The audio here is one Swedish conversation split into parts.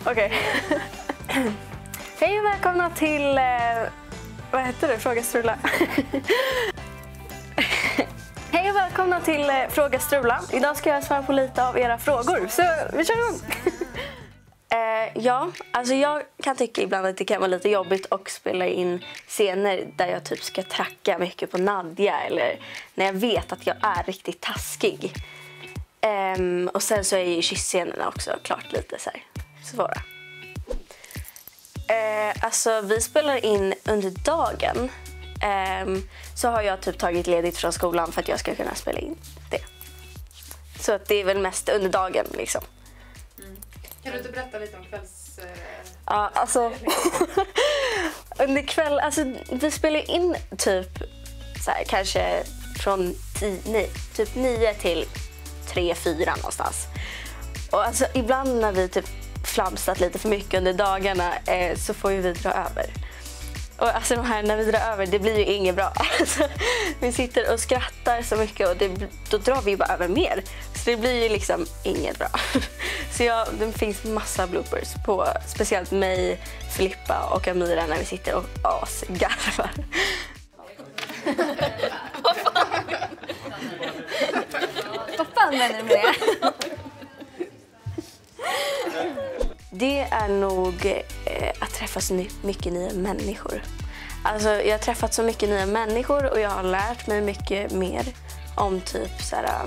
Okej. Hej och välkomna till... vad heter det? Fråga Strula. Hej och välkomna till Fråga Strula. Idag ska jag svara på lite av era frågor. Så vi kör igång. Ja, alltså jag kan tycka ibland att det kan vara lite jobbigt att spela in scener där jag typ ska tracka mycket på Nadja eller när jag vet att jag är riktigt taskig. Och sen så är ju kyssscenerna också klart lite så här svåra. Alltså vi spelar in under dagen. Så har jag typ tagit ledigt från skolan för att jag ska kunna spela in det. Så att det är väl mest under dagen liksom. Kan du inte berätta lite om kvälls... Ja, alltså under kväll, alltså vi spelar in typ så här, kanske från typ 9 till 3-4 någonstans. Och alltså ibland när vi typ flamsat lite för mycket under dagarna så får ju vi dra över. Och alltså de här, när vi drar över, det blir ju inget bra. Alltså, vi sitter och skrattar så mycket och då drar vi bara över mer. Så det blir ju liksom inget bra. Så det finns massa bloopers på speciellt mig, Filippa och Amira när vi sitter och asgarvar. Vad fan menar du med det? Det är nog att träffa så mycket nya människor. Alltså, jag har träffat så mycket nya människor och jag har lärt mig mycket mer om typ så här,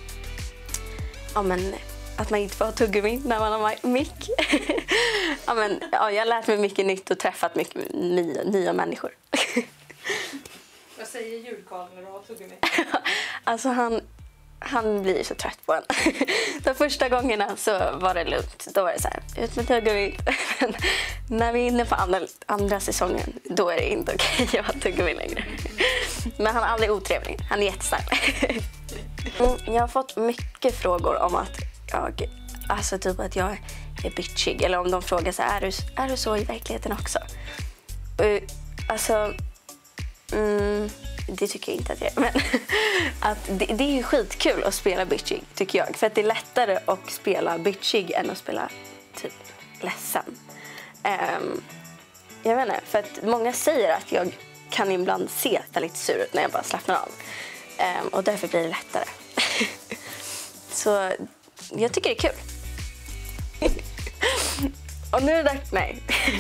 att man inte får ha tuggummi när man har mick. Jag har lärt mig mycket nytt och träffat mycket nya människor. Vad säger julkarl när du har tuggummi? Alltså han blir så trött på en. De första gångerna så var det lugnt. Då var det så här, ut med tuggummi. Men när vi är inne på andra säsongen, då är det inte okej att ha tuggummi längre. Men han är aldrig otrevlig. Han är jättesnäll. Jag har fått mycket frågor om att jag är bitchig. Eller om de frågar så här, är du så i verkligheten också? Det tycker jag inte att jag är. Men att det är ju skitkul att spela bitchig, tycker jag. För att det är lättare att spela bitchig än att spela typ ledsen. Jag vet inte, för att många säger att jag kan ibland se väldigt sur ut när jag bara slappnar av. Och därför blir det lättare. Så jag tycker det är kul. Och nu är det dags... Nej.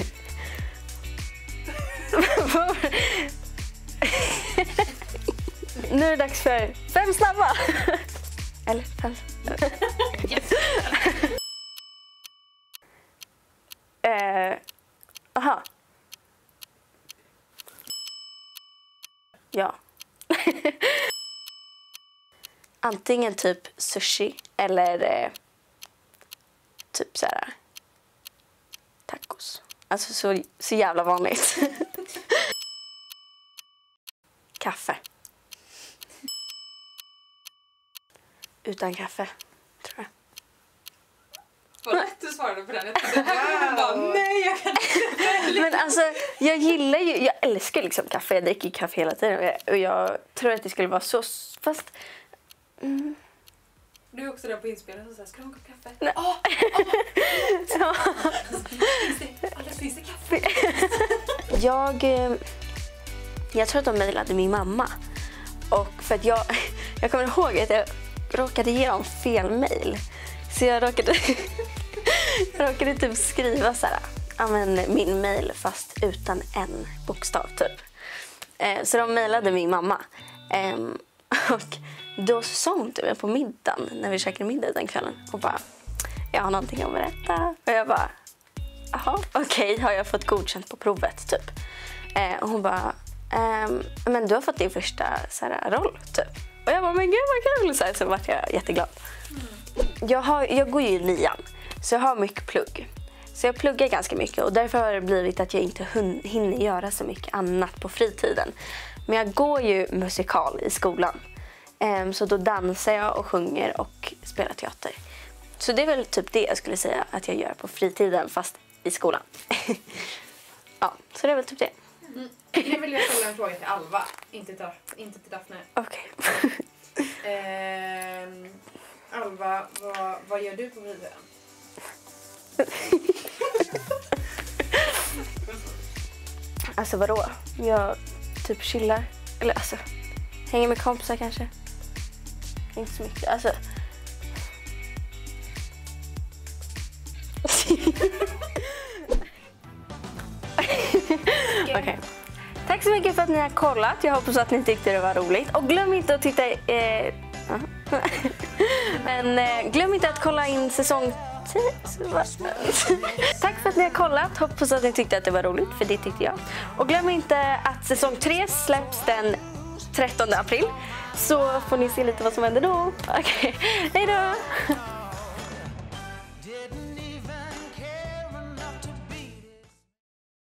Nu är det dags för 5 snabba. Eller 5. Yes. Aha. Ja. Antingen typ sushi eller typ så här tacos. Alltså så jävla vanligt. Kaffe. Utan kaffe, tror jag. Vad lätt du svarade på den. Nej, jag kan inte. Men alltså, jag älskar liksom kaffe. Jag dricker kaffe hela tiden. Och jag tror att det skulle vara så... Fast... Du är också där på inspelningen och säger, ska du ha en kopp kaffe? Nej. Ja. Finns det kaffe? Jag tror att de mejlade min mamma. Och för att jag kommer ihåg att jag råkade ge dem fel mejl. Så jag råkade typ skriva så här, min mejl fast utan en bokstav typ. Så de mejlade min mamma. Och då sa hon till mig på middagen, när vi käkade middag den kvällen, och bara, jag har någonting att berätta. Och jag bara, jaha, okej, har jag fått godkänt på provet typ. Och hon bara, men du har fått din första så här, roll typ. Och jag bara, men gud vad kul. Så vart jag jätteglad. Jag går ju i 9, så jag har mycket plugg. Så jag pluggar ganska mycket och därför har det blivit att jag inte hinner göra så mycket annat på fritiden. Men jag går ju musikal i skolan. Så då dansar jag och sjunger och spelar teater. Så det är väl typ det jag skulle säga att jag gör på fritiden fast i skolan. Ja, så det är väl typ det. Nu vill jag ställa en fråga till Alva, inte till Daphne. Okej. Alva, vad gör du på fritiden? Alltså vadå? Jag typ chillar. Eller alltså, hänger med kompisar kanske. Inte så mycket. Alltså. Okej. Tack så mycket för att ni har kollat. Jag hoppas att ni tyckte det var roligt. Och glöm inte att titta... Men glöm inte att kolla in säsong 10. Tack för att ni har kollat. Hoppas att ni tyckte att det var roligt, för det tyckte jag. Och glöm inte att säsong 3 släpps den 13 april. Så får ni se lite vad som händer då. Okej, hej då!